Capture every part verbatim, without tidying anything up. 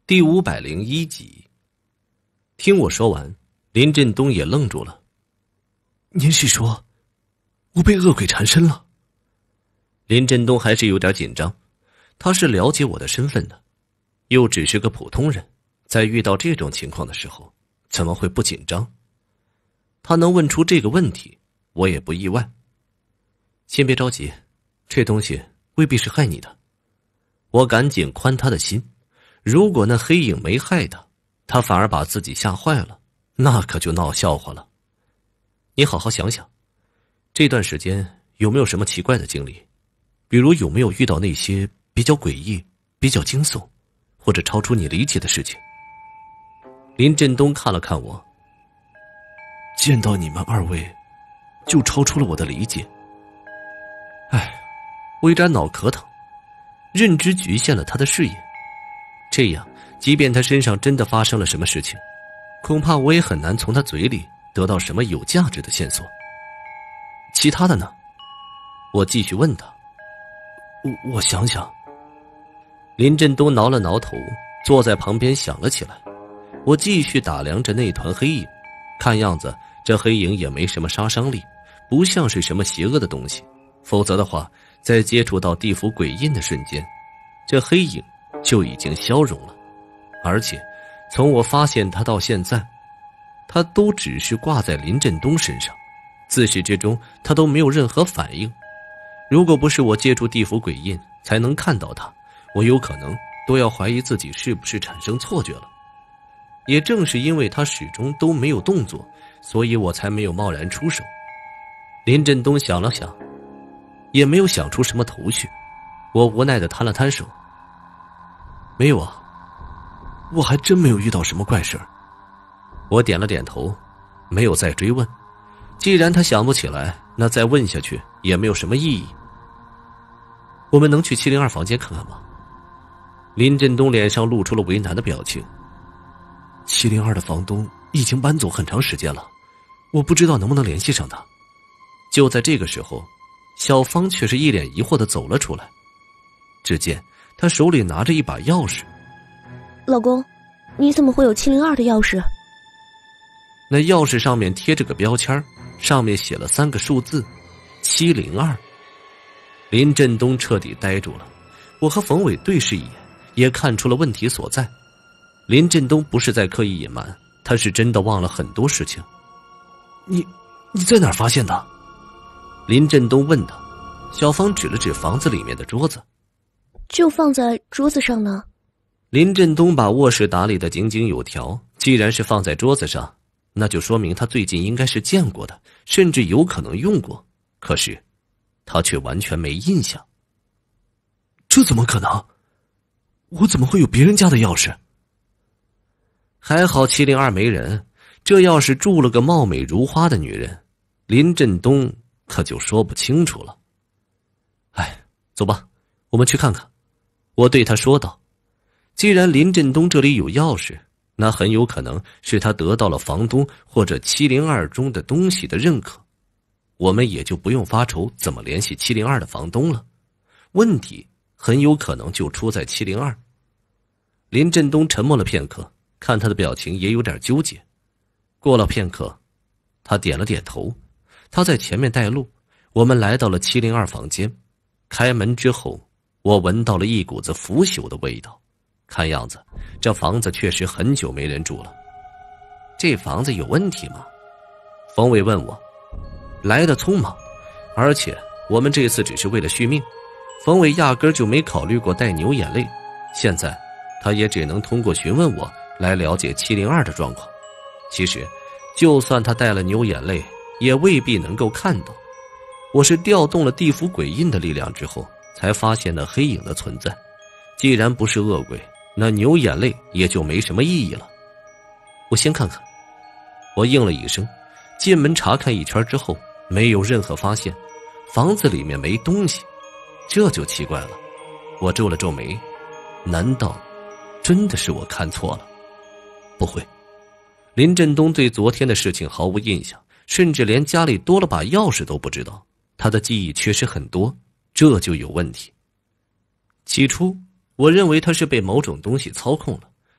第五百零一集。听我说完，林振东也愣住了。 您是说我被恶鬼缠身了？ 林振东还是有点紧张，他是了解我的身份的，又只是个普通人，在遇到这种情况的时候怎么会不紧张？他能问出这个问题，我也不意外。先别着急，这东西未必是害你的。我赶紧宽他的心，如果那黑影没害他，他反而把自己吓坏了，那可就闹笑话了。你好好想想，这段时间有没有什么奇怪的经历？比如有没有遇到那些比较诡异、比较惊悚，或者超出你理解的事情？林振东看了看我， 见到你们二位，就超出了我的理解。 唉，我有点脑壳疼，认知局限了他的视野。这样，即便他身上真的发生了什么事情，恐怕我也很难从他嘴里得到什么有价值的线索。其他的呢？我继续问他。 我我想想。 林振东挠了挠头，坐在旁边想了起来。我继续打量着那团黑影，看样子这黑影也没什么杀伤力，不像是什么邪恶的东西，否则的话，在接触到地府鬼印的瞬间，这黑影就已经消融了。而且从我发现他到现在，他都只是挂在林振东身上，自始至终他都没有任何反应。如果不是我借助地府鬼印才能看到他，我有可能都要怀疑自己是不是产生错觉了。也正是因为他始终都没有动作，所以我才没有贸然出手。林振东想了想，也没有想出什么头绪。我无奈地摊了摊手。 没有啊，我还真没有遇到什么怪事儿。 我点了点头，没有再追问。既然他想不起来，那再问下去也没有什么意义。我们能去七零二房间看看吗？林振东脸上露出了为难的表情。 七零二的房东已经搬走很长时间了，我不知道能不能联系上他。 就在这个时候，小芳却是一脸疑惑地走了出来。只见她手里拿着一把钥匙。 老公，你怎么会有七零二的钥匙？ 那钥匙上面贴着个标签，上面写了三个数字七零二。林振东彻底呆住了，我和冯伟对视一眼，也看出了问题所在。林振东不是在刻意隐瞒，他是真的忘了很多事情。 你你在哪儿发现的？ 林振东问他。小芳指了指房子里面的桌子。 就放在桌子上呢。 林振东把卧室打理得井井有条，既然是放在桌子上，那就说明他最近应该是见过的，甚至有可能用过，可是他却完全没印象。 这怎么可能？我怎么会有别人家的钥匙？ 还好七零二没人，这要是住了个貌美如花的女人，林振东可就说不清楚了。哎，走吧，我们去看看。我对他说道。既然林振东这里有钥匙，那很有可能是他得到了房东或者七零二中的东西的认可，我们也就不用发愁怎么联系七零二的房东了。问题很有可能就出在七零二。林振东沉默了片刻，看他的表情也有点纠结。过了片刻，他点了点头，他在前面带路。我们来到了七零二房间，开门之后，我闻到了一股子腐朽的味道。看样子这房子确实很久没人住了。这房子有问题吗？冯伟问我。来得匆忙，而且我们这次只是为了续命，冯伟压根就没考虑过带牛眼泪，现在他也只能通过询问我来了解七零二的状况。其实就算他带了牛眼泪，也未必能够看到。我是调动了地府鬼印的力量之后才发现了黑影的存在，既然不是恶鬼，那牛眼泪也就没什么意义了。我先看看。我应了一声，进门查看一圈之后，没有任何发现，房子里面没东西，这就奇怪了。我皱了皱眉，难道真的是我看错了？不会，林振东对昨天的事情毫无印象，甚至连家里多了把钥匙都不知道，他的记忆缺失很多，这就有问题。起初我认为他是被某种东西操控了，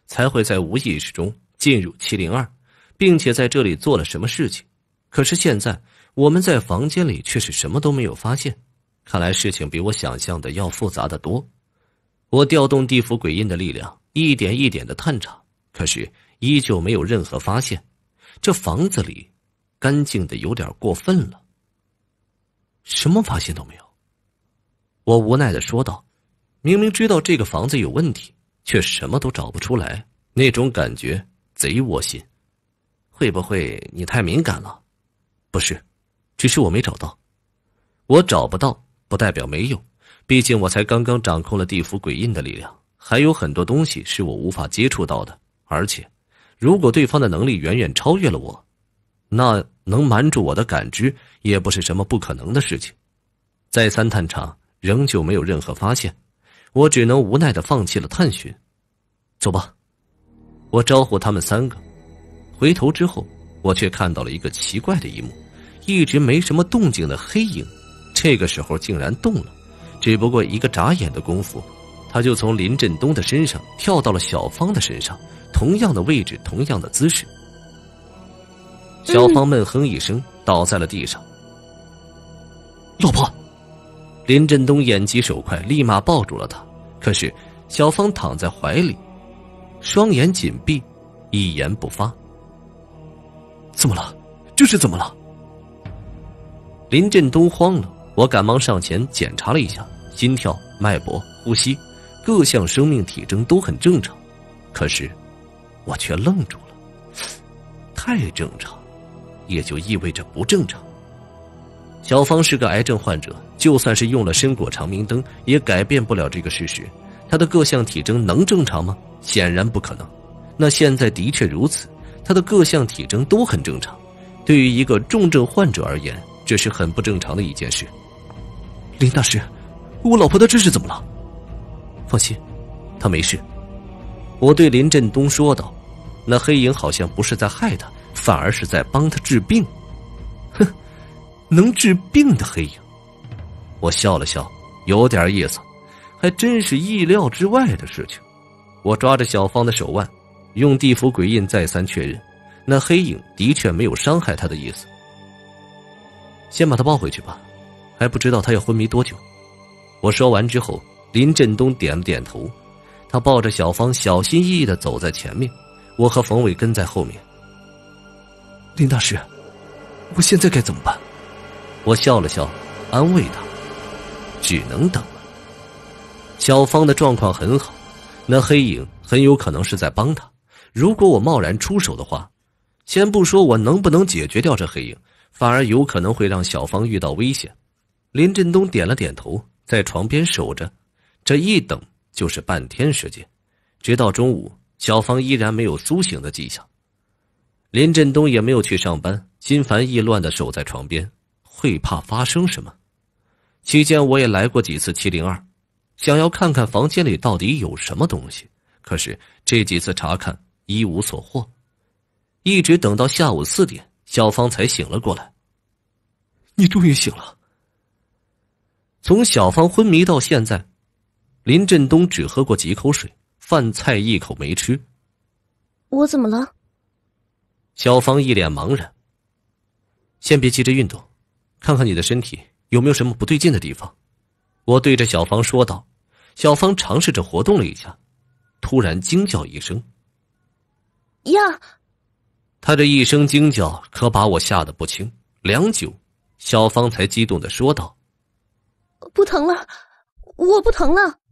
才会在无意识中进入七零二，并且在这里做了什么事情。可是现在我们在房间里却是什么都没有发现，看来事情比我想象的要复杂得多。我调动地府鬼印的力量，一点一点的探查，可是依旧没有任何发现。这房子里干净的有点过分了，什么发现都没有。我无奈的说道，明明知道这个房子有问题，却什么都找不出来，那种感觉贼窝心。会不会你太敏感了？不是，只是我没找到。我找不到不代表没有，毕竟我才刚刚掌控了地府鬼印的力量，还有很多东西是我无法接触到的。而且如果对方的能力远远超越了我，那能瞒住我的感知也不是什么不可能的事情。再三探查，仍旧没有任何发现，我只能无奈地放弃了探寻。走吧，我招呼他们三个。回头之后，我却看到了一个奇怪的一幕，一直没什么动静的黑影，这个时候竟然动了。只不过一个眨眼的功夫，他就从林振东的身上跳到了小芳的身上，同样的位置，同样的姿势。小芳闷哼一声，倒在了地上。 老婆！ 林振东眼疾手快，立马抱住了她。可是小芳躺在怀里，双眼紧闭，一言不发。 怎么了？这是怎么了？ 林振东慌了，我赶忙上前检查了一下，心跳、脉搏、呼吸，各项生命体征都很正常。可是我却愣住了，太正常也就意味着不正常。小芳是个癌症患者，就算是用了参果长明灯，也改变不了这个事实。她的各项体征能正常吗？显然不可能。那现在的确如此，她的各项体征都很正常。对于一个重症患者而言，这是很不正常的一件事。 林大师，我老婆的这是怎么了？ 放心，她没事。我对林振东说道，那黑影好像不是在害他，反而是在帮他治病。哼，能治病的黑影。我笑了笑，有点意思，还真是意料之外的事情。我抓着小芳的手腕，用地府鬼印再三确认，那黑影的确没有伤害他的意思。先把他抱回去吧，还不知道他要昏迷多久。我说完之后，林振东点了点头，他抱着小芳小心翼翼地走在前面，我和冯伟跟在后面。 林大师，我现在该怎么办？ 我笑了笑，安慰他，只能等了。小芳的状况很好，那黑影很有可能是在帮他。如果我贸然出手的话，先不说我能不能解决掉这黑影，反而有可能会让小芳遇到危险。林振东点了点头，在床边守着，这一等就是半天时间，直到中午，小芳依然没有苏醒的迹象。林振东也没有去上班，心烦意乱地守在床边，会怕发生什么。期间我也来过几次七零二，想要看看房间里到底有什么东西，可是这几次查看一无所获。一直等到下午四点，小芳才醒了过来。 你终于醒了。 从小芳昏迷到现在，林振东只喝过几口水，饭菜一口没吃。 我怎么了？ 小芳一脸茫然。先别急着运动，看看你的身体有没有什么不对劲的地方。我对着小芳说道。小芳尝试着活动了一下，突然惊叫一声。 呀！ 她这一声惊叫可把我吓得不轻，良久，小芳才激动地说道： 不疼了，我不疼了。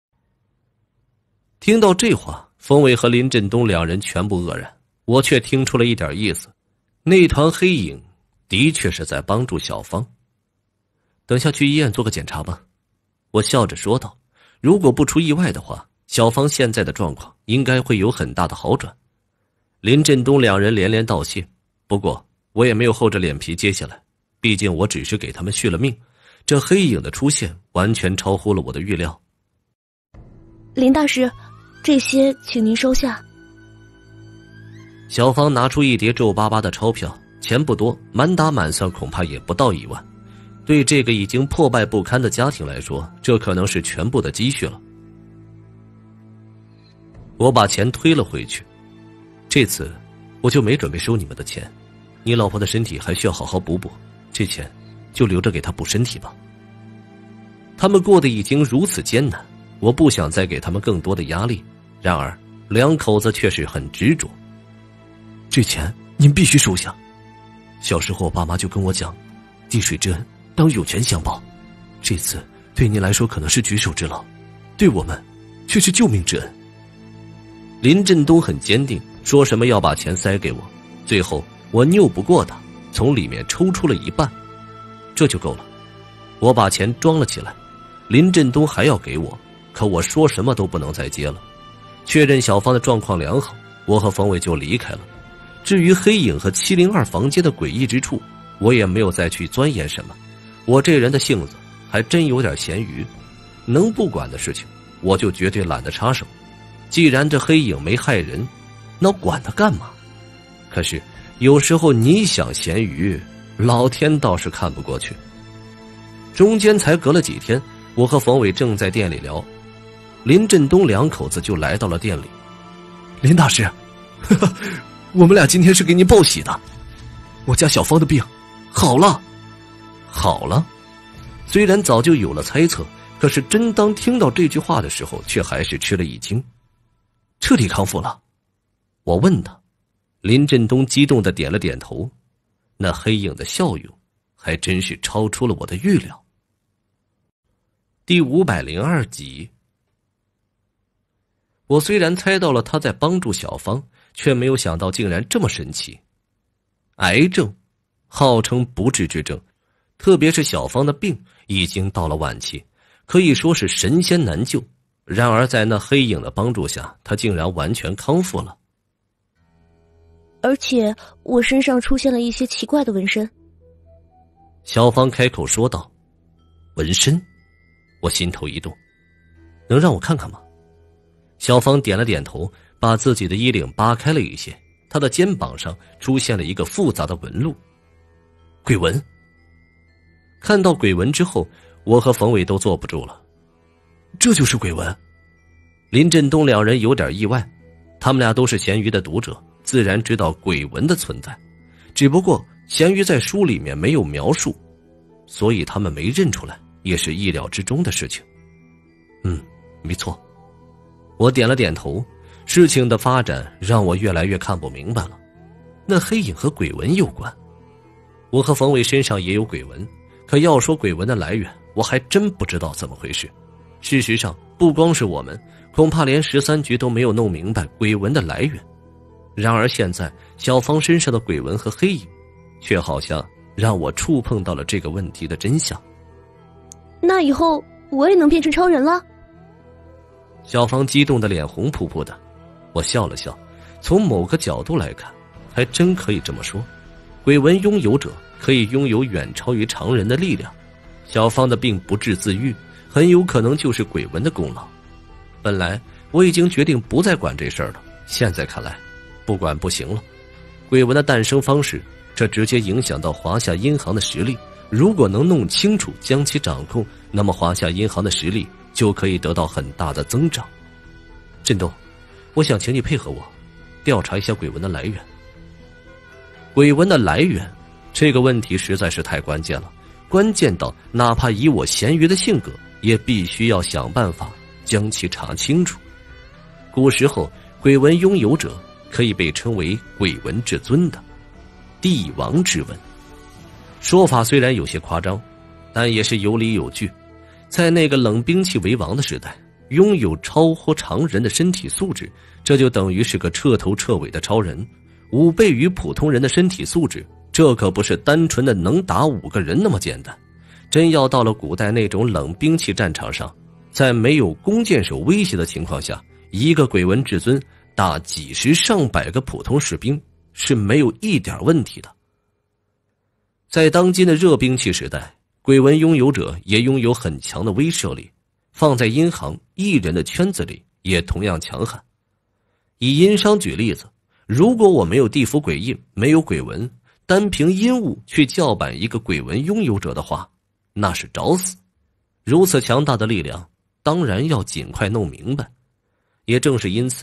听到这话，冯伟和林振东两人全部愕然，我却听出了一点意思。那团黑影的确是在帮助小芳。等下去医院做个检查吧，我笑着说道。如果不出意外的话，小芳现在的状况应该会有很大的好转。林振东两人连连道谢，不过我也没有厚着脸皮接下来，毕竟我只是给他们续了命，这黑影的出现完全超乎了我的预料。 林大师，这些请您收下。 小芳拿出一叠皱巴巴的钞票，钱不多，满打满算恐怕也不到一万。对这个已经破败不堪的家庭来说，这可能是全部的积蓄了。 我把钱推了回去。这次我就没准备收你们的钱，你老婆的身体还需要好好补补，这钱就留着给她补身体吧。他们过得已经如此艰难，我不想再给他们更多的压力，然而两口子却是很执着。 这钱您必须收下。小时候我爸妈就跟我讲，滴水之恩当有权相报，这次对您来说可能是举手之劳，对我们却是救命之恩。 林振东很坚定，说什么要把钱塞给我，最后我拗不过他，从里面抽出了一半，这就够了。我把钱装了起来，林振东还要给我，可我说什么都不能再接了。确认小芳的状况良好，我和冯伟就离开了。至于黑影和七零二房间的诡异之处，我也没有再去钻研什么。我这人的性子还真有点咸鱼，能不管的事情我就绝对懒得插手。既然这黑影没害人，那管他干嘛？可是有时候你想咸鱼，老天倒是看不过去。中间才隔了几天，我和冯伟正在店里聊，林振东两口子就来到了店里。 林大师，呵呵，我们俩今天是给您报喜的，我家小芳的病好了。 好了？虽然早就有了猜测，可是真当听到这句话的时候，却还是吃了一惊。 彻底康复了？ 我问他。林振东激动地点了点头，那黑影的效用还真是超出了我的预料。第五百零二集。我虽然猜到了他在帮助小芳，却没有想到竟然这么神奇。癌症号称不治之症，特别是小芳的病已经到了晚期，可以说是神仙难救。然而在那黑影的帮助下，她竟然完全康复了。 而且我身上出现了一些奇怪的纹身。 小芳开口说道。纹身？我心头一动，能让我看看吗？小芳点了点头，把自己的衣领扒开了一些，她的肩膀上出现了一个复杂的纹路。鬼纹。看到鬼纹之后，我和冯伟都坐不住了。 这就是鬼纹？ 林振东两人有点意外，他们俩都是咸鱼的读者，自然知道鬼纹的存在，只不过咸鱼在书里面没有描述，所以他们没认出来，也是意料之中的事情。嗯，没错。我点了点头，事情的发展让我越来越看不明白了。那黑影和鬼纹有关，我和冯伟身上也有鬼纹，可要说鬼纹的来源，我还真不知道怎么回事。事实上，不光是我们，恐怕连十三局都没有弄明白鬼纹的来源。然而现在小芳身上的鬼纹和黑影，却好像让我触碰到了这个问题的真相。 那以后我也能变成超人了？ 小芳激动的脸红扑扑的。我笑了笑，从某个角度来看，还真可以这么说。鬼纹拥有者可以拥有远超于常人的力量，小芳的病不治自愈，很有可能就是鬼纹的功劳。本来我已经决定不再管这事儿了，现在看来不管不行了。鬼纹的诞生方式，这直接影响到华夏银行的实力，如果能弄清楚将其掌控，那么华夏银行的实力就可以得到很大的增长。振东，我想请你配合我调查一下鬼纹的来源。鬼纹的来源这个问题实在是太关键了，关键到哪怕以我咸鱼的性格，也必须要想办法将其查清楚。古时候鬼纹拥有者可以被称为鬼纹至尊的帝王之纹，说法虽然有些夸张，但也是有理有据。在那个冷兵器为王的时代，拥有超乎常人的身体素质，这就等于是个彻头彻尾的超人。五倍于普通人的身体素质，这可不是单纯的能打五个人那么简单。真要到了古代那种冷兵器战场上，在没有弓箭手威胁的情况下，一个鬼纹至尊打几十上百个普通士兵是没有一点问题的。在当今的热兵器时代，鬼纹拥有者也拥有很强的威慑力，放在银行艺人的圈子里也同样强悍。以殷商举例子，如果我没有地府鬼印，没有鬼纹，单凭阴物去叫板一个鬼纹拥有者的话，那是找死。如此强大的力量，当然要尽快弄明白。也正是因此，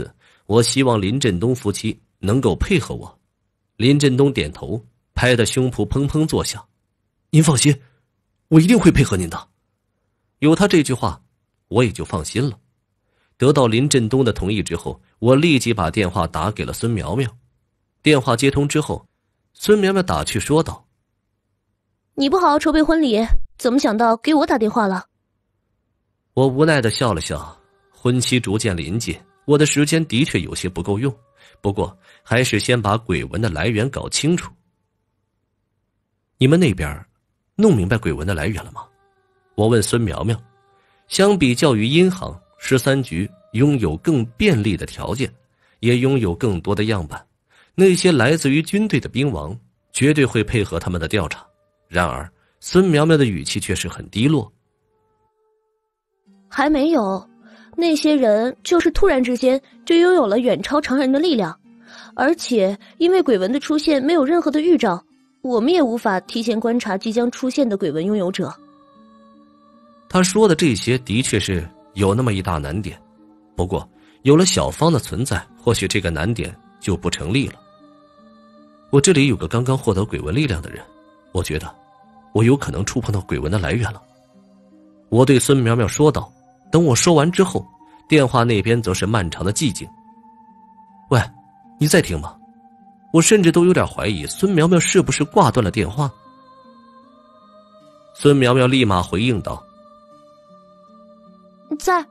我希望林振东夫妻能够配合我。林振东点头，拍得胸脯砰砰作响。 您放心，我一定会配合您的。 有他这句话，我也就放心了。得到林振东的同意之后，我立即把电话打给了孙苗苗。电话接通之后，孙苗苗打去说道： 你不好好筹备婚礼，怎么想到给我打电话了？ 我无奈地笑了笑，婚期逐渐临近，我的时间的确有些不够用，不过还是先把鬼纹的来源搞清楚。你们那边弄明白鬼纹的来源了吗？我问孙苗苗。相比较于银行，十三局拥有更便利的条件，也拥有更多的样板，那些来自于军队的兵王绝对会配合他们的调查。然而孙苗苗的语气却是很低落。 还没有，那些人就是突然之间就拥有了远超常人的力量，而且因为鬼纹的出现没有任何的预兆，我们也无法提前观察即将出现的鬼纹拥有者。 他说的这些的确是有那么一大难点，不过有了小芳的存在，或许这个难点就不成立了。我这里有个刚刚获得鬼纹力量的人，我觉得我有可能触碰到鬼纹的来源了。我对孙苗苗说道。等我说完之后，电话那边则是漫长的寂静。喂，你在听吗？我甚至都有点怀疑孙苗苗是不是挂断了电话。孙苗苗立马回应道： 在。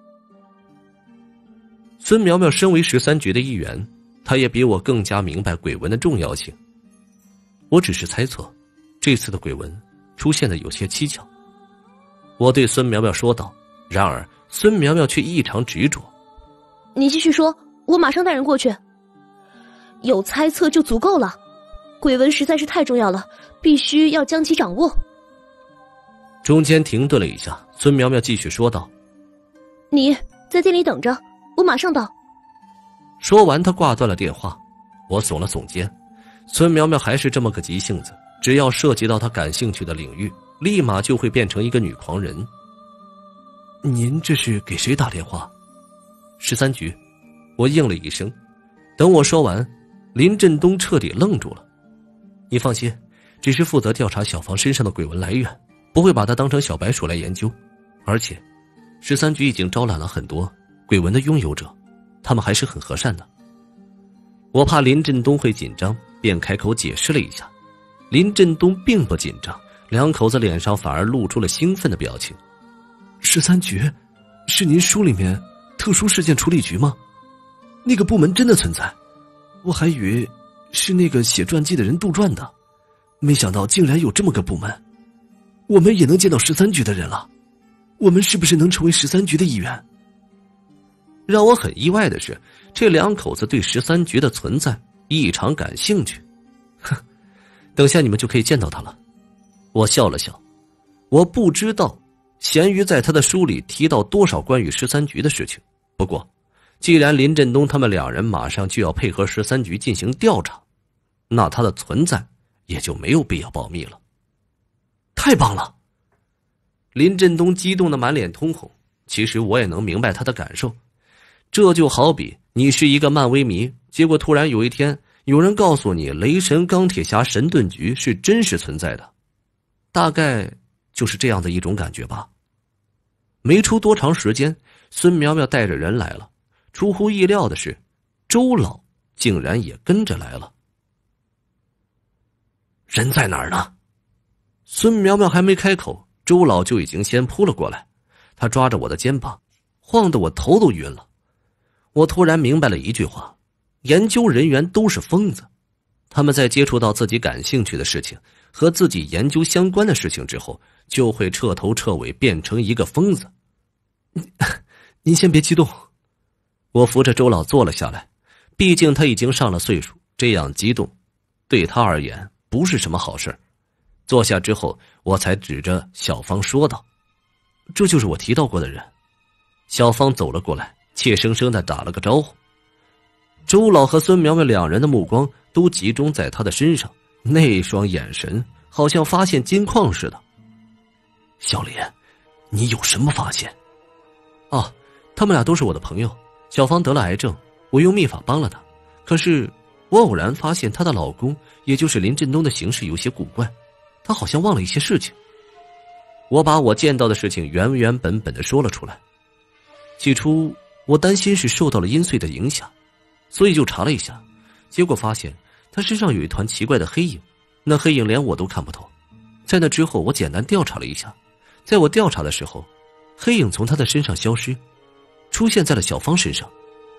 孙苗苗身为十三局的一员，她也比我更加明白鬼纹的重要性。我只是猜测，这次的鬼纹出现的有些蹊跷。我对孙苗苗说道，然而孙苗苗却异常执着。 你继续说，我马上带人过去。有猜测就足够了，鬼纹实在是太重要了，必须要将其掌握。 中间停顿了一下，孙苗苗继续说道： 你在店里等着，我马上到。 说完她挂断了电话。我耸了耸肩，孙苗苗还是这么个急性子，只要涉及到她感兴趣的领域，立马就会变成一个女狂人。 您这是给谁打电话？ 十三局。我应了一声。等我说完，林振东彻底愣住了。你放心，只是负责调查小芳身上的鬼纹来源，不会把她当成小白鼠来研究。而且十三局已经招揽了很多鬼纹的拥有者，他们还是很和善的。我怕林振东会紧张，便开口解释了一下。林振东并不紧张，两口子脸上反而露出了兴奋的表情。 十三局是您书里面特殊事件处理局吗？那个部门真的存在，我还以为是那个写传记的人杜撰的，没想到竟然有这么个部门。我们也能见到十三局的人了，我们是不是能成为十三局的一员？ 让我很意外的是，这两口子对十三局的存在异常感兴趣。哼，等下你们就可以见到他了。我笑了笑，我不知道咸鱼在他的书里提到多少关于十三局的事情，不过既然林振东他们两人马上就要配合十三局进行调查，那他的存在也就没有必要保密了。 太棒了！ 林振东激动的满脸通红，其实我也能明白他的感受。这就好比你是一个漫威迷，结果突然有一天有人告诉你雷神钢铁侠神盾局是真实存在的，大概就是这样的一种感觉吧。没出多长时间，孙苗苗带着人来了。出乎意料的是，周老竟然也跟着来了。 人在哪儿呢？ 孙苗苗还没开口，周老就已经先扑了过来。他抓着我的肩膀，晃得我头都晕了。我突然明白了一句话：研究人员都是疯子。他们在接触到自己感兴趣的事情和自己研究相关的事情之后，就会彻头彻尾变成一个疯子。 您先别激动。 我扶着周老坐了下来，毕竟他已经上了岁数，这样激动对他而言不是什么好事。坐下之后，我才指着小芳说道：这就是我提到过的人。小芳走了过来，怯生生地打了个招呼。周老和孙苗苗两人的目光都集中在他的身上，那双眼神好像发现金矿似的。 小林，你有什么发现？ 哦，他们俩都是我的朋友。小芳得了癌症， 我用秘法帮了她，可是我偶然发现她的老公，也就是林振东的行事有些古怪，他好像忘了一些事情。我把我见到的事情原原本本的说了出来。起初我担心是受到了阴岁的影响，所以就查了一下，结果发现他身上有一团奇怪的黑影，那黑影连我都看不透。在那之后我简单调查了一下，在我调查的时候，黑影从他的身上消失，出现在了小芳身上。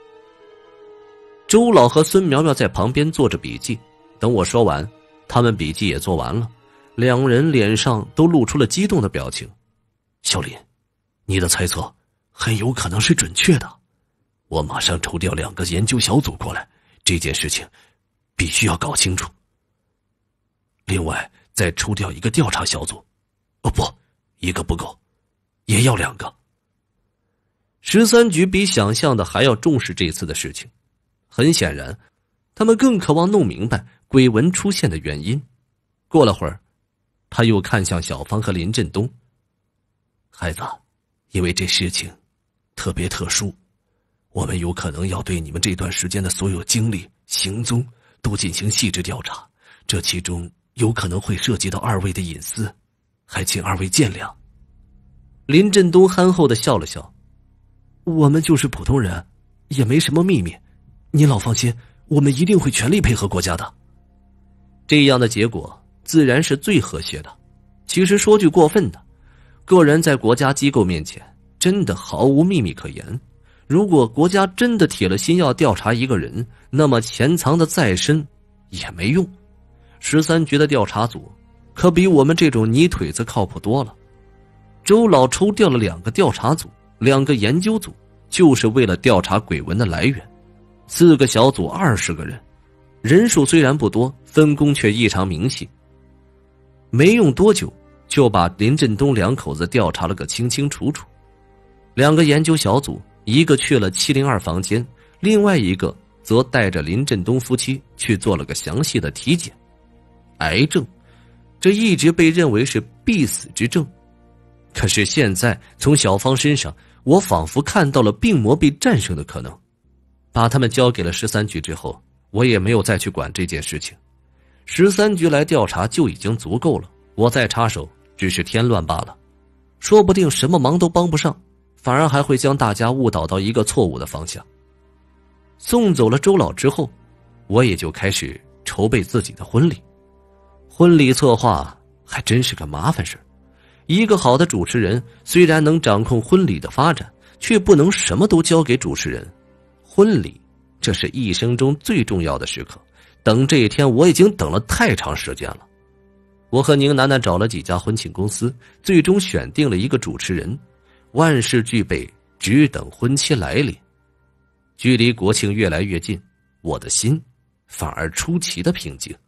周老和孙苗苗在旁边做着笔记，等我说完，他们笔记也做完了，两人脸上都露出了激动的表情。 小林，你的猜测很有可能是准确的，我马上抽调两个研究小组过来，这件事情必须要搞清楚。另外再抽调一个调查小组，哦不，一个不够，也要两个。 十三局比想象的还要重视这次的事情，很显然他们更渴望弄明白鬼纹出现的原因。过了会儿，他又看向小芳和林振东。 孩子，因为这事情特别特殊，我们有可能要对你们这段时间的所有经历、行踪都进行细致调查，这其中有可能会涉及到二位的隐私，还请二位见谅。 林振东憨厚地笑了笑， 我们就是普通人，也没什么秘密，您老放心，我们一定会全力配合国家的。 这样的结果自然是最和谐的。其实说句过分的，个人在国家机构面前真的毫无秘密可言。如果国家真的铁了心要调查一个人，那么潜藏的再深也没用。十三局的调查组可比我们这种泥腿子靠谱多了。周老抽调了两个调查组，两个研究组，就是为了调查鬼纹的来源。四个小组二十个人，人数虽然不多，分工却异常明细。没用多久就把林振东两口子调查了个清清楚楚。两个研究小组，一个去了七零二房间，另外一个则带着林振东夫妻去做了个详细的体检。癌症，这一直被认为是必死之症，可是现在从小芳身上，我仿佛看到了病魔被战胜的可能。把他们交给了十三局之后，我也没有再去管这件事情。十三局来调查就已经足够了，我再插手只是添乱罢了，说不定什么忙都帮不上，反而还会将大家误导到一个错误的方向。送走了周老之后，我也就开始筹备自己的婚礼。婚礼策划还真是个麻烦事，一个好的主持人虽然能掌控婚礼的发展，却不能什么都交给主持人。婚礼，这是一生中最重要的时刻，等这一天我已经等了太长时间了。我和宁楠楠找了几家婚庆公司，最终选定了一个主持人，万事俱备，只等婚期来临。距离国庆越来越近，我的心反而出奇的平静。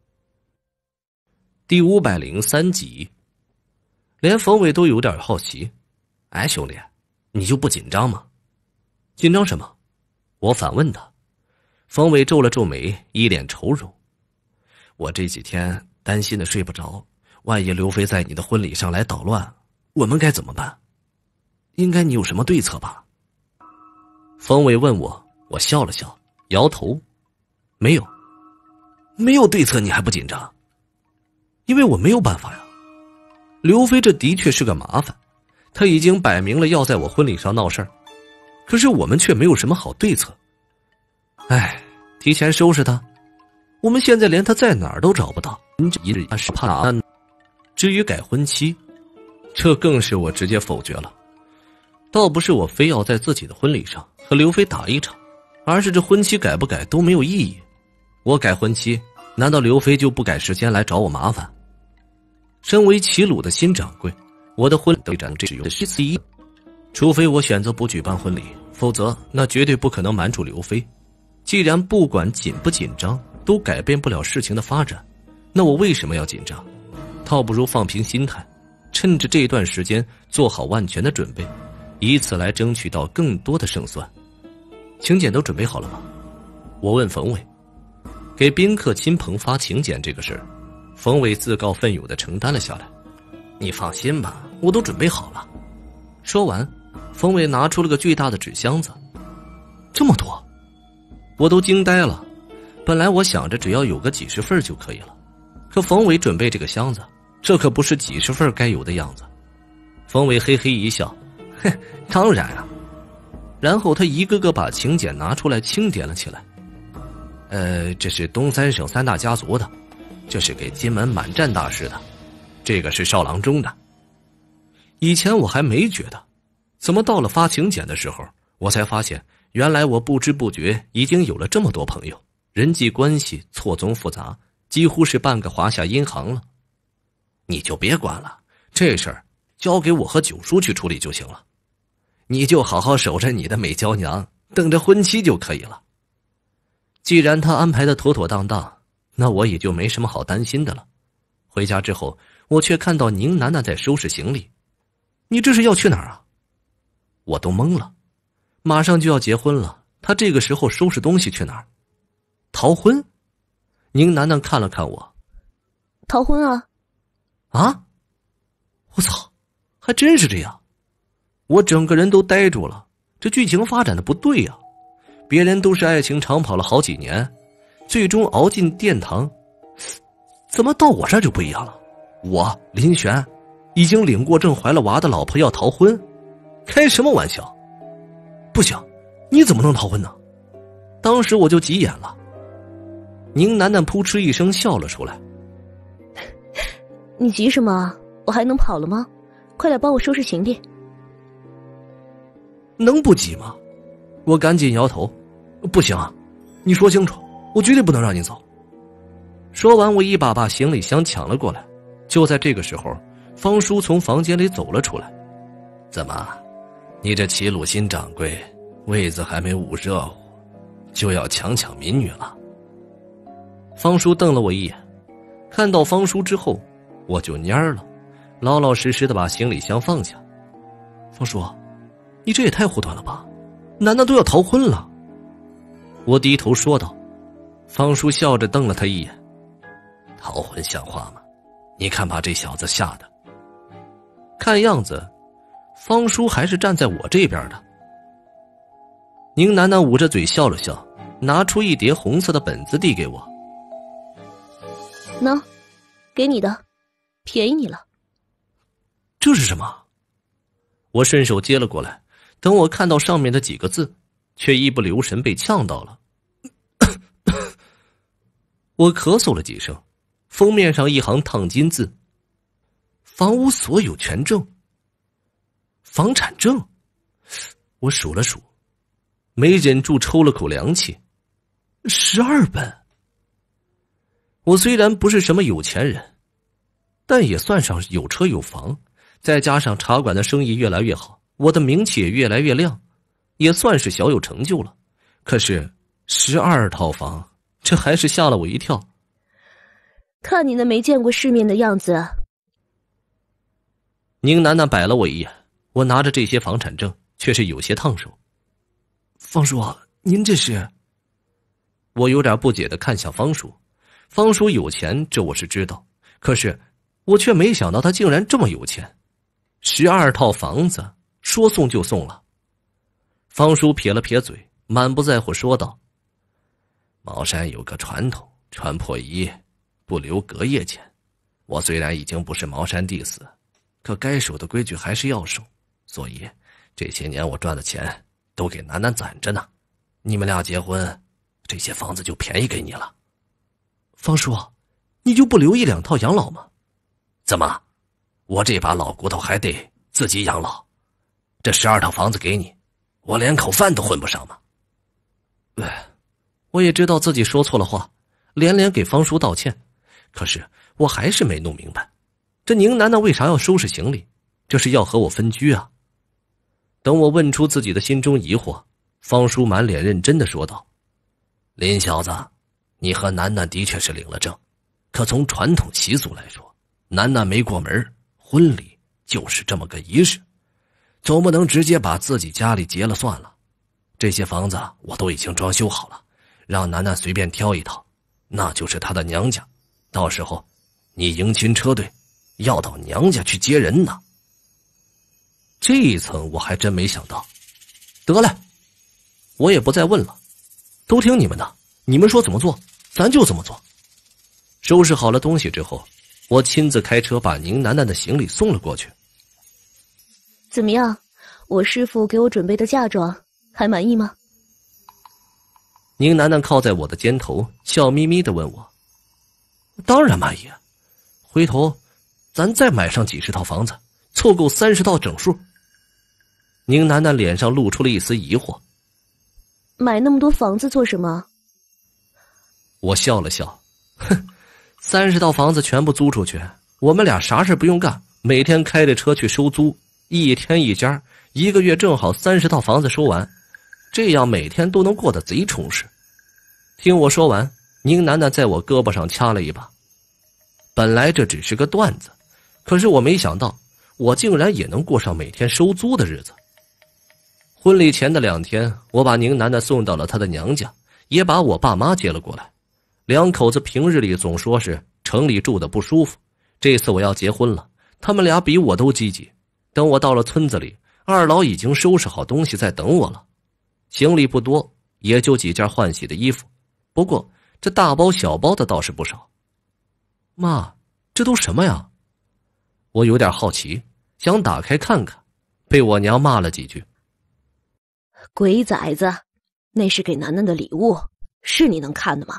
第五百零三集，连冯伟都有点好奇，哎，兄弟，你就不紧张吗？紧张什么？我反问他。冯伟皱了皱眉，一脸愁容。我这几天担心的睡不着，万一刘飞在你的婚礼上来捣乱，我们该怎么办？应该你有什么对策吧？冯伟问我，我笑了笑，摇头，没有。没有对策你还不紧张？因为我没有办法呀。刘飞这的确是个麻烦，他已经摆明了要在我婚礼上闹事儿，可是我们却没有什么好对策。哎，提前收拾他，我们现在连他在哪儿都找不到，一日是怕。至于改婚期，这更是我直接否决了。倒不是我非要在自己的婚礼上和刘飞打一场，而是这婚期改不改都没有意义。我改婚期，难道刘飞就不改时间来找我麻烦？身为齐鲁的新掌柜，我的婚礼队长这是有的是次一，除非我选择不举办婚礼，否则那绝对不可能瞒住刘飞。既然不管紧不紧张都改变不了事情的发展，那我为什么要紧张？倒不如放平心态，趁着这段时间做好万全的准备，以此来争取到更多的胜算。请柬都准备好了吗？我问冯伟。给宾客亲朋发请柬这个事儿，冯伟自告奋勇地承担了下来。你放心吧，我都准备好了。说完，冯伟拿出了个巨大的纸箱子。这么多？ 我都惊呆了。本来我想着只要有个几十份就可以了，可冯伟准备这个箱子，这可不是几十份该有的样子。冯伟嘿嘿一笑，哼，当然啊。然后他一个个把请柬拿出来清点了起来。呃，这是东三省三大家族的，这是给金门满战大师的，这个是少郎中的。以前我还没觉得，怎么到了发请柬的时候，我才发现原来我不知不觉已经有了这么多朋友，人际关系错综复杂，几乎是半个华夏银行了。你就别管了，这事儿交给我和九叔去处理就行了。你就好好守着你的美娇娘，等着婚期就可以了。既然他安排的妥妥当当，那我也就没什么好担心的了。回家之后，我却看到宁楠楠在收拾行李。你这是要去哪儿啊？我都懵了，马上就要结婚了，他这个时候收拾东西去哪儿？逃婚？宁楠楠看了看我。 逃婚啊？ 啊？我操，还真是这样。我整个人都呆住了，这剧情发展的不对呀、啊！别人都是爱情长跑了好几年，最终熬进殿堂，怎么到我这儿就不一样了？我林璇已经领过证怀了娃的老婆要逃婚，开什么玩笑？不行，你怎么能逃婚呢？当时我就急眼了。宁楠楠扑哧一声笑了出来。 你急什么？我还能跑了吗？快点帮我收拾行李。 能不急吗？我赶紧摇头。不行啊，你说清楚，我绝对不能让你走。说完，我一把把行李箱抢了过来。就在这个时候，方叔从房间里走了出来。怎么，你这齐鲁新掌柜位子还没捂热乎，就要强抢民女了？方叔瞪了我一眼，看到方叔之后，我就蔫儿了，老老实实的把行李箱放下。方叔，你这也太护短了吧，楠楠都要逃婚了。我低头说道。方叔笑着瞪了他一眼。逃婚像话吗？你看把这小子吓的。看样子方叔还是站在我这边的。宁楠楠捂着嘴笑了笑，拿出一叠红色的本子递给我。 喏，给你的，便宜你了。 这是什么？我顺手接了过来，等我看到上面的几个字，却一不留神被呛到了。我咳嗽了几声，封面上一行烫金字：房屋所有权证。房产证？我数了数，没忍住抽了口凉气。十二本。我虽然不是什么有钱人，但也算上有车有房，再加上茶馆的生意越来越好，我的名气也越来越亮，也算是小有成就了。可是十二套房，这还是吓了我一跳。 看你那没见过世面的样子。 宁楠楠摆了我一眼，我拿着这些房产证却是有些烫手。方叔，您这是？我有点不解地看向方叔。方叔有钱，这我是知道，可是我却没想到他竟然这么有钱。十二套房子，说送就送了。方叔撇了撇嘴，满不在乎说道：茅山有个传统，穿破衣不留隔夜钱。我虽然已经不是茅山弟子，可该守的规矩还是要守，所以这些年我赚的钱都给楠楠攒着呢。你们俩结婚，这些房子就便宜给你了。方叔，你就不留一两套养老吗？怎么，我这把老骨头还得自己养老？这十二套房子给你，我连口饭都混不上吗？哎，我也知道自己说错了话，连连给方叔道歉，可是我还是没弄明白，这宁楠楠为啥要收拾行李？这是要和我分居啊？等我问出自己的心中疑惑，方叔满脸认真的说道：林小子，你和楠楠的确是领了证，可从传统习俗来说，楠楠没过门，婚礼就是这么个仪式，总不能直接把自己家里结了算了。这些房子我都已经装修好了，让楠楠随便挑一套，那就是她的娘家，到时候你迎亲车队要到娘家去接人呢。这一层我还真没想到。得嘞，我也不再问了。 都听你们的，你们说怎么做，咱就怎么做。 收拾好了东西之后，我亲自开车把宁楠楠的行李送了过去。 怎么样？我师傅给我准备的嫁妆还满意吗？ 宁楠楠靠在我的肩头，笑眯眯地问我：“ 当然满意，回头咱再买上几十套房子，凑够三十套整数。” 宁楠楠脸上露出了一丝疑惑：“ 买那么多房子做什么？” 我笑了笑，哼，三十套房子全部租出去，我们俩啥事不用干，每天开着车去收租，一天一家，一个月正好三十套房子收完，这样每天都能过得贼充实。听我说完，宁楠楠在我胳膊上掐了一把。本来这只是个段子，可是我没想到，我竟然也能过上每天收租的日子。婚礼前的两天，我把宁楠楠送到了她的娘家，也把我爸妈接了过来。两口子平日里总说是城里住的不舒服，这次我要结婚了，他们俩比我都积极。等我到了村子里，二老已经收拾好东西在等我了。行李不多，也就几件换洗的衣服，不过这大包小包的倒是不少。 妈，这都什么呀？ 我有点好奇，想打开看看，被我娘骂了几句。 鬼崽子，那是给楠楠的礼物，是你能看的吗？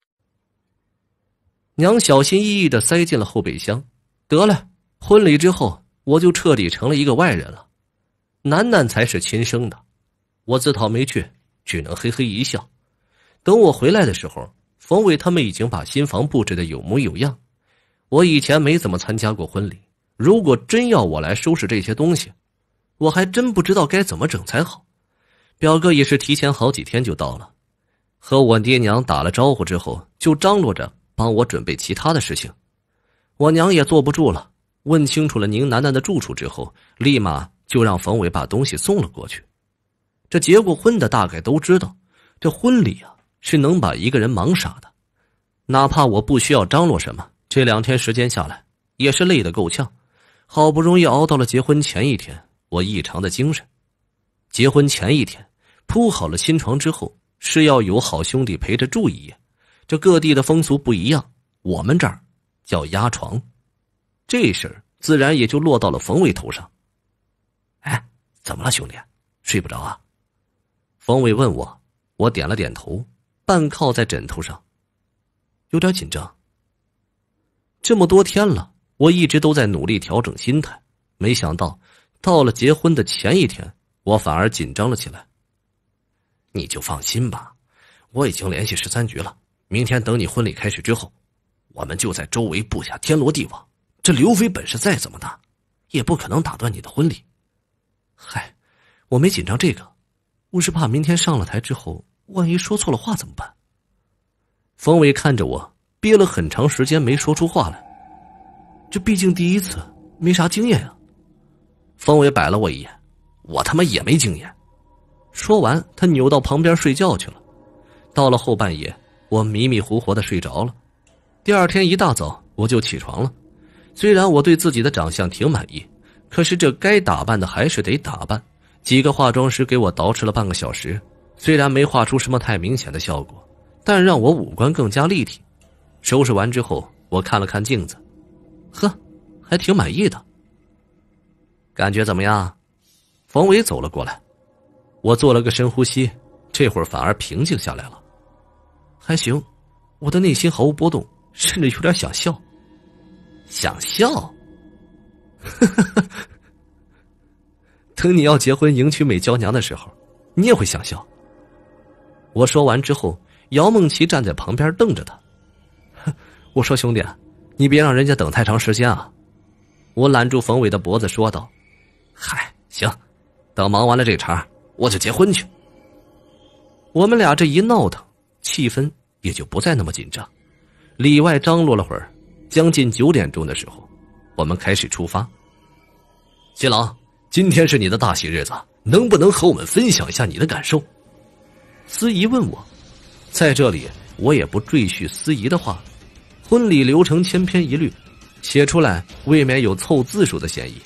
娘小心翼翼地塞进了后备箱。得了，婚礼之后我就彻底成了一个外人了，楠楠才是亲生的。我自讨没趣，只能嘿嘿一笑。等我回来的时候，冯伟他们已经把新房布置得有模有样。我以前没怎么参加过婚礼，如果真要我来收拾这些东西，我还真不知道该怎么整才好。表哥也是提前好几天就到了，和我爹娘打了招呼之后，就张罗着帮我准备其他的事情。我娘也坐不住了，问清楚了宁楠楠的住处之后，立马就让冯伟把东西送了过去。这结过婚的大概都知道，这婚礼啊是能把一个人忙傻的。哪怕我不需要张罗什么，这两天时间下来也是累得够呛。好不容易熬到了结婚前一天，我异常的精神。结婚前一天铺好了新床之后，是要有好兄弟陪着住一夜。这各地的风俗不一样，我们这儿叫压床。这事儿自然也就落到了冯伟头上。 哎，怎么了兄弟，睡不着啊？ 冯伟问我，我点了点头，半靠在枕头上， 有点紧张。 这么多天了，我一直都在努力调整心态，没想到到了结婚的前一天，我反而紧张了起来。 你就放心吧，我已经联系十三局了，明天等你婚礼开始之后，我们就在周围布下天罗地网。这刘飞本事再怎么大，也不可能打断你的婚礼。 嗨，我没紧张这个，我是怕明天上了台之后，万一说错了话怎么办？冯伟看着我，憋了很长时间没说出话来。 这毕竟第一次，没啥经验啊。 冯伟摆了我一眼， 我他妈也没经验。 说完，他扭到旁边睡觉去了。到了后半夜，我迷迷糊糊的睡着了。第二天一大早我就起床了。虽然我对自己的长相挺满意，可是这该打扮的还是得打扮。几个化妆师给我捯饬了半个小时，虽然没画出什么太明显的效果，但让我五官更加立体。收拾完之后，我看了看镜子，呵，还挺满意的。感觉怎么样？冯伟走了过来，我做了个深呼吸，这会儿反而平静下来了。 还行，我的内心毫无波动，甚至有点想笑。 想笑？等你要结婚迎娶美娇娘的时候，你也会想笑。我说完之后，姚梦琪站在旁边瞪着他。我说兄弟，你别让人家等太长时间啊。我揽住冯伟的脖子说道。 嗨，行，等忙完了这茬，我就结婚去。 我们俩这一闹腾，气氛也就不再那么紧张。里外张罗了会儿，将近九点钟的时候，我们开始出发。 新郎，今天是你的大喜日子，能不能和我们分享一下你的感受？ 司仪问我。在这里我也不赘叙司仪的话，婚礼流程千篇一律，写出来未免有凑字数的嫌疑。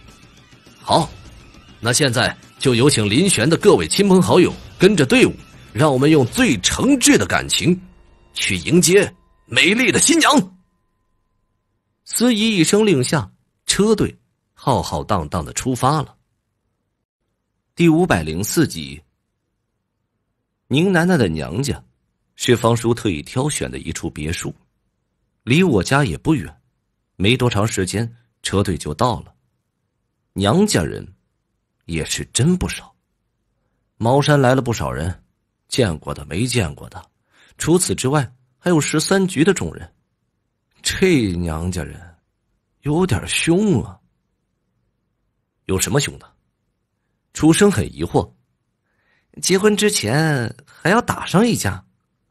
好，那现在就有请遴选的各位亲朋好友跟着队伍让我们用最诚挚的感情去迎接美丽的新娘。司仪一声令下，车队浩浩荡荡的出发了。第五百零四集。宁楠楠的娘家是方叔特意挑选的一处别墅，离我家也不远，没多长时间车队就到了。娘家人也是真不少，茅山来了不少人，见过的没见过的，除此之外还有十三局的众人。这娘家人有点凶啊。有什么凶的？楚生很疑惑。结婚之前还要打上一架。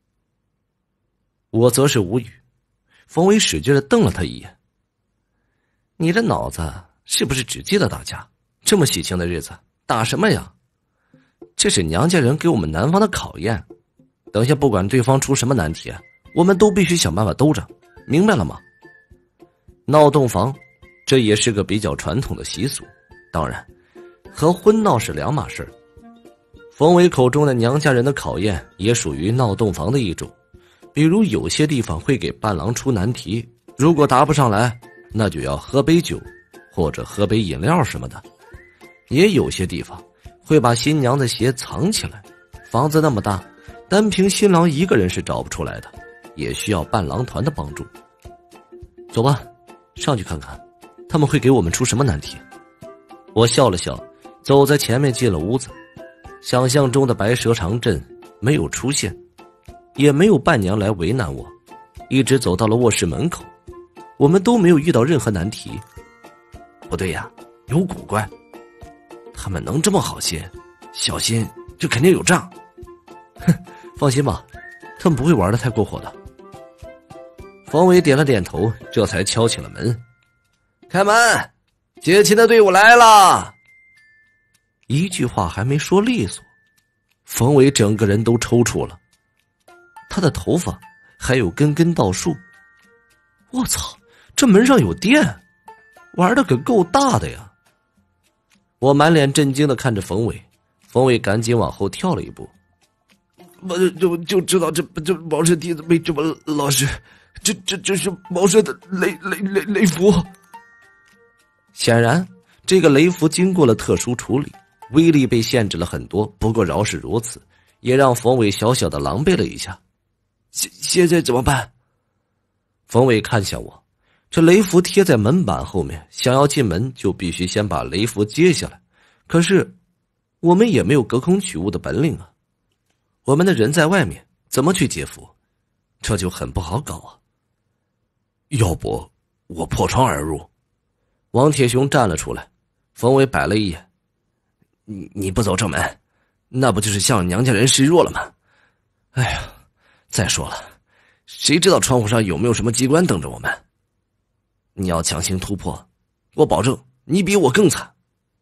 我则是无语。冯伟使劲的瞪了他一眼。你这脑子是不是只记得打架？这么喜庆的日子打什么呀？这是娘家人给我们男方的考验，等下不管对方出什么难题，我们都必须想办法兜着，明白了吗？闹洞房这也是个比较传统的习俗，当然和婚闹是两码事。冯伟口中的娘家人的考验也属于闹洞房的一种，比如有些地方会给伴郎出难题，如果答不上来，那就要喝杯酒或者喝杯饮料什么的。也有些地方会把新娘的鞋藏起来，房子那么大，单凭新郎一个人是找不出来的，也需要伴郎团的帮助。走吧，上去看看他们会给我们出什么难题。我笑了笑，走在前面进了屋子。想象中的白蛇长阵没有出现，也没有伴娘来为难我，一直走到了卧室门口。我们都没有遇到任何难题。不对呀，有古怪。他们能这么好心，小心这肯定有诈。哼，放心吧，他们不会玩得太过火的。冯伟点了点头，这才敲起了门。开门，接亲的队伍来了。一句话还没说利索，冯伟整个人都抽搐了，他的头发还有根根倒竖。我操，这门上有电，玩的可够大的呀！我满脸震惊的看着冯伟，冯伟赶紧往后跳了一步。我就就知道这这茅舍弟子没这么老实，这这这是茅舍的雷雷雷雷符。显然，这个雷符经过了特殊处理，威力被限制了很多，不过饶是如此，也让冯伟小小的狼狈了一下。现现在怎么办？冯伟看向我，这雷符贴在门板后面，想要进门就必须先把雷符揭下来。可是我们也没有隔空取物的本领啊，我们的人在外面，怎么去接符？这就很不好搞啊。要不我破窗而入？王铁雄站了出来，冯伟摆了一眼。你你不走正门，那不就是向娘家人示弱了吗？哎呀，再说了，谁知道窗户上有没有什么机关等着我们？你要强行突破，我保证你比我更惨。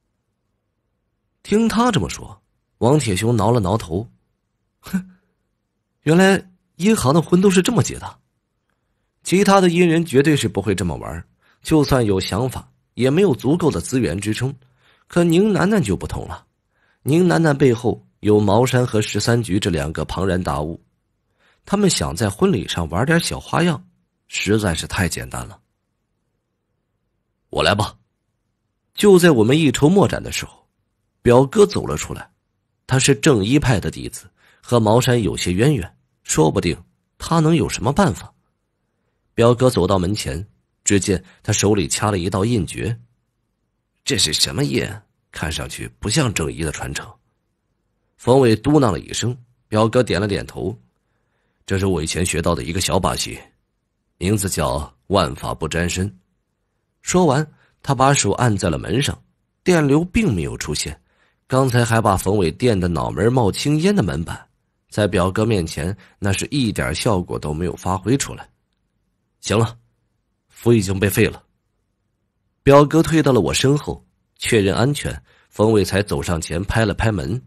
听他这么说，王铁雄挠了挠头，哼，原来银行的婚都是这么结的。其他的阴人绝对是不会这么玩，就算有想法，也没有足够的资源支撑。可宁楠楠就不同了，宁楠楠背后有茅山和十三局这两个庞然大物，他们想在婚礼上玩点小花样，实在是太简单了。我来吧。就在我们一筹莫展的时候，表哥走了出来，他是正一派的弟子，和茅山有些渊源，说不定他能有什么办法。表哥走到门前，只见他手里掐了一道印诀。这是什么印？看上去不像正一的传承。冯伟嘟囔了一声，表哥点了点头。这是我以前学到的一个小把戏，名字叫万法不沾身。说完，他把手按在了门上，电流并没有出现。刚才还把冯伟电得脑门冒青烟的门板，在表哥面前那是一点效果都没有发挥出来。行了，符已经被废了。表哥退到了我身后，确认安全，冯伟才走上前拍了拍门。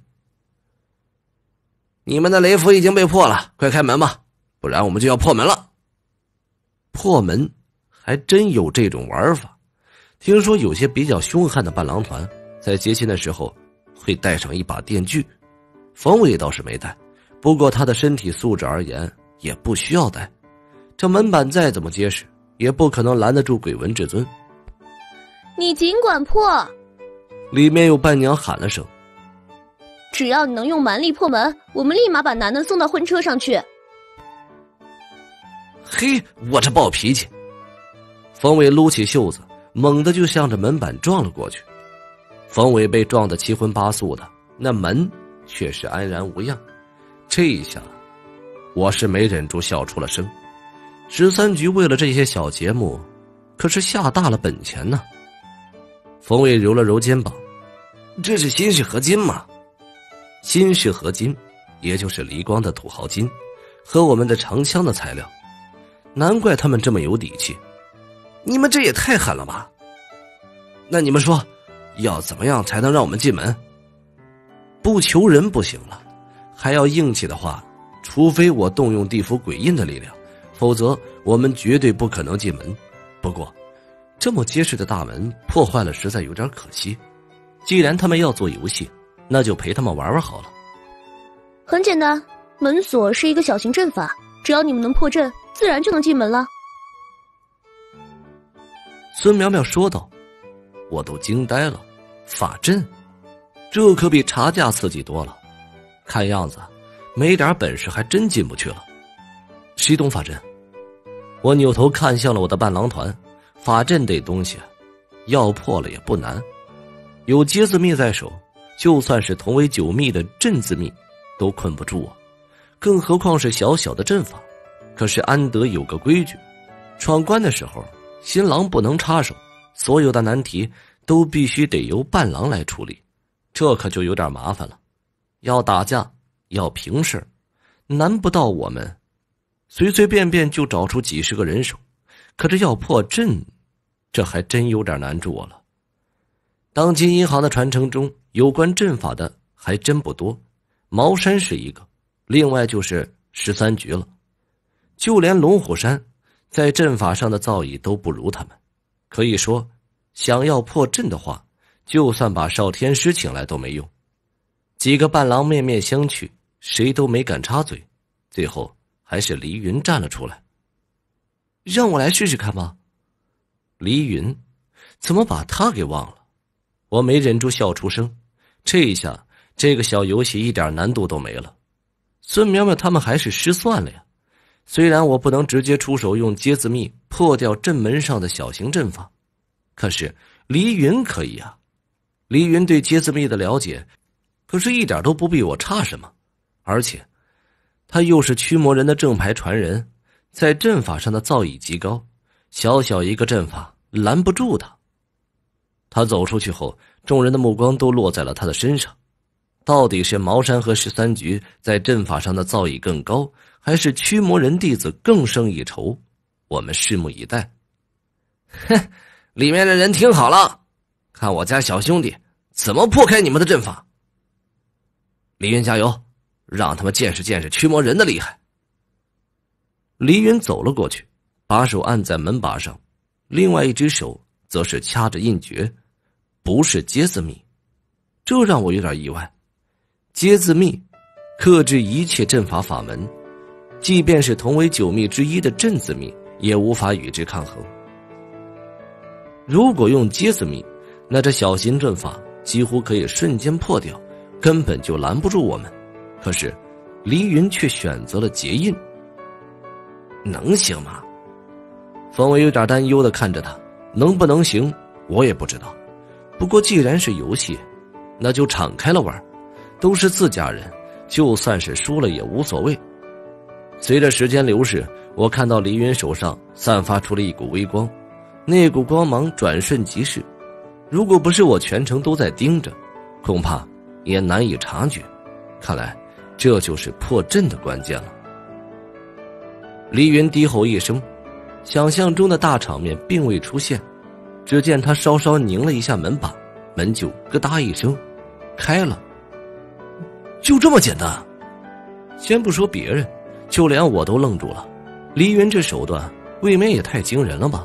你们的雷符已经被破了，快开门吧，不然我们就要破门了。破门还真有这种玩法，听说有些比较凶悍的伴郎团在接亲的时候会带上一把电锯，冯伟倒是没带， 不过他的身体素质而言，也不需要带。这门板再怎么结实，也不可能拦得住鬼纹至尊。 你尽管破！ 里面有伴娘喊了声。 只要你能用蛮力破门，我们立马把楠楠送到婚车上去。 嘿，我这暴脾气！冯伟撸起袖子，猛地就向着门板撞了过去。冯伟被撞得七荤八素的，那门却是安然无恙。这一下，我是没忍住笑出了声。十三局为了这些小节目，可是下大了本钱呢。冯伟揉了揉肩膀，这是新式合金吗？新式合金，也就是离光的土豪金，和我们的长枪的材料，难怪他们这么有底气。你们这也太狠了吧！那你们说，要怎么样才能让我们进门？不求人不行了，还要硬气的话，除非我动用地府鬼印的力量，否则我们绝对不可能进门。不过，这么结实的大门破坏了，实在有点可惜。既然他们要做游戏，那就陪他们玩玩好了。 很简单，门锁是一个小型阵法，只要你们能破阵，自然就能进门了。 孙苗苗说道。我都惊呆了，法阵，这可比茶架刺激多了。看样子，没点本事还真进不去了。谁懂法阵？我扭头看向了我的伴郎团，法阵这东西，要破了也不难。有阶字秘在手，就算是同为九秘的镇字秘，都困不住我，更何况是小小的阵法。可是安得有个规矩，闯关的时候，新郎不能插手，所有的难题都必须得由伴郎来处理，这可就有点麻烦了。要打架，要平事，难不到我们随随便便就找出几十个人手，可这要破阵，这还真有点难住我了。当今银行的传承中，有关阵法的还真不多，茅山是一个，另外就是十三局了。就连龙虎山在阵法上的造诣都不如他们，可以说想要破阵的话，就算把少天师请来都没用。几个伴郎面面相觑，谁都没敢插嘴，最后还是黎云站了出来。让我来试试看吧。黎云，怎么把他给忘了？我没忍住笑出声，这一下这个小游戏一点难度都没了。孙苗苗他们还是失算了呀。虽然我不能直接出手用阶字秘破掉阵门上的小型阵法，可是黎云可以啊。黎云对阶字秘的了解可是一点都不比我差什么，而且他又是驱魔人的正牌传人，在阵法上的造诣极高，小小一个阵法拦不住他。他走出去后，众人的目光都落在了他的身上。到底是茅山和十三局在阵法上的造诣更高，还是驱魔人弟子更胜一筹？我们拭目以待。哼，里面的人听好了，看我家小兄弟怎么破开你们的阵法。黎云加油，让他们见识见识驱魔人的厉害。黎云走了过去，把手按在门把上，另外一只手则是掐着印诀，不是阶字秘，这让我有点意外。阶字秘克制一切阵法法门，即便是同为九秘之一的镇字秘也无法与之抗衡。如果用阶字秘，那这小型阵法几乎可以瞬间破掉，根本就拦不住我们。可是黎云却选择了结印，能行吗？冯伟有点担忧地看着他，能不能行我也不知道，不过既然是游戏，那就敞开了玩，都是自家人，就算是输了也无所谓。随着时间流逝，我看到黎云手上散发出了一股微光，那股光芒转瞬即逝，如果不是我全程都在盯着，恐怕也难以察觉。看来这就是破阵的关键了。黎云低吼一声，想象中的大场面并未出现，只见他稍稍拧了一下门把，门就咯嗒一声开了。就这么简单？先不说别人，就连我都愣住了。黎云这手段未免也太惊人了吧。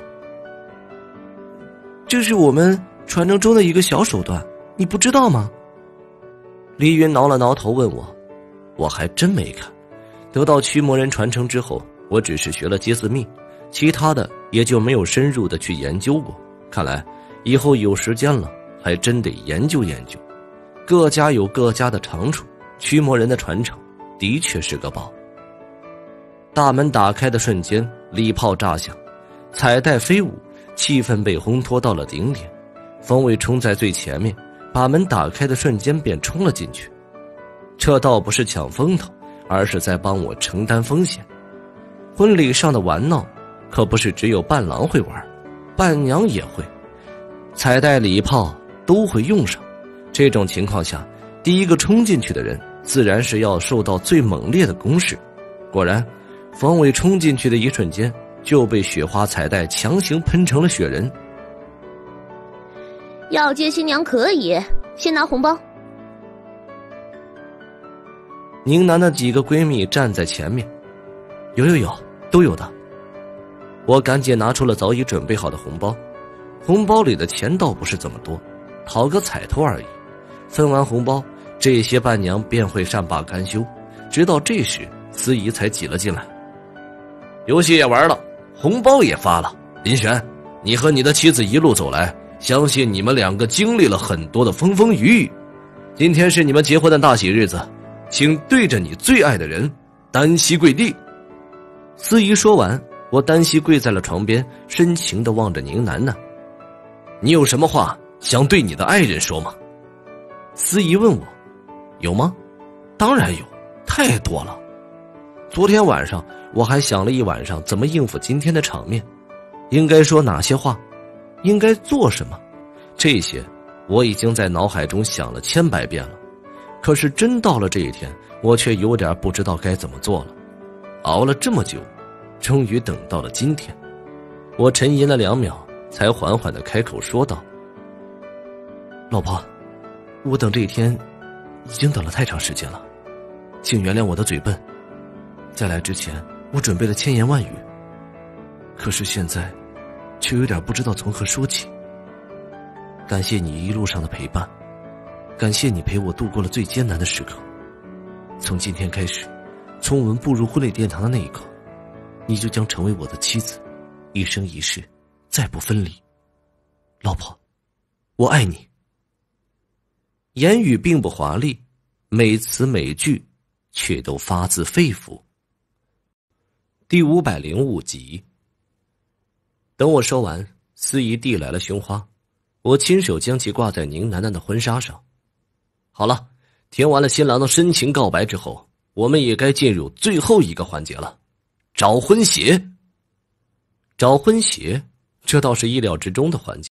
这是我们传承中的一个小手段，你不知道吗？黎云挠了挠头问我。 我还真没看。得到驱魔人传承之后，我只是学了接字秘，其他的也就没有深入的去研究过。看来以后有时间了，还真得研究研究。各家有各家的长处，驱魔人的传承的确是个宝。大门打开的瞬间，礼炮炸响，彩带飞舞，气氛被烘托到了顶点。冯伟冲在最前面，把门打开的瞬间便冲了进去。这倒不是抢风头，而是在帮我承担风险。婚礼上的玩闹可不是只有伴郎会玩，伴娘也会，彩带礼炮都会用上。这种情况下，第一个冲进去的人自然是要受到最猛烈的攻势。果然，冯伟冲进去的一瞬间就被雪花彩带强行喷成了雪人。 要接新娘可以，先拿红包。 宁南的几个闺蜜站在前面， 有有有，都有的。 我赶紧拿出了早已准备好的红包，红包里的钱倒不是怎么多，讨个彩头而已。分完红包，这些伴娘便会善罢甘休，直到这时，司仪才挤了进来。游戏也玩了，红包也发了。林璇，你和你的妻子一路走来，相信你们两个经历了很多的风风雨雨。今天是你们结婚的大喜日子，请对着你最爱的人单膝跪地。司仪说完，我单膝跪在了床边，深情地望着宁楠楠。你有什么话想对你的爱人说吗？司仪问我。有吗？当然有，太多了。昨天晚上我还想了一晚上怎么应付今天的场面，应该说哪些话，应该做什么，这些我已经在脑海中想了千百遍了。可是真到了这一天，我却有点不知道该怎么做了。熬了这么久，终于等到了今天。我沉吟了两秒，才缓缓地开口说道： 老婆，我等这一天已经等了太长时间了，请原谅我的嘴笨。在来之前我准备了千言万语，可是现在却有点不知道从何说起。感谢你一路上的陪伴，感谢你陪我度过了最艰难的时刻。从今天开始，从我们步入婚礼殿堂的那一刻，你就将成为我的妻子，一生一世再不分离。老婆，我爱你。 言语并不华丽，每词每句却都发自肺腑。第五百零五集。等我说完，司仪递来了胸花，我亲手将其挂在宁楠楠的婚纱上。好了，听完了新郎的深情告白之后，我们也该进入最后一个环节了，找婚鞋。找婚鞋，这倒是意料之中的环节。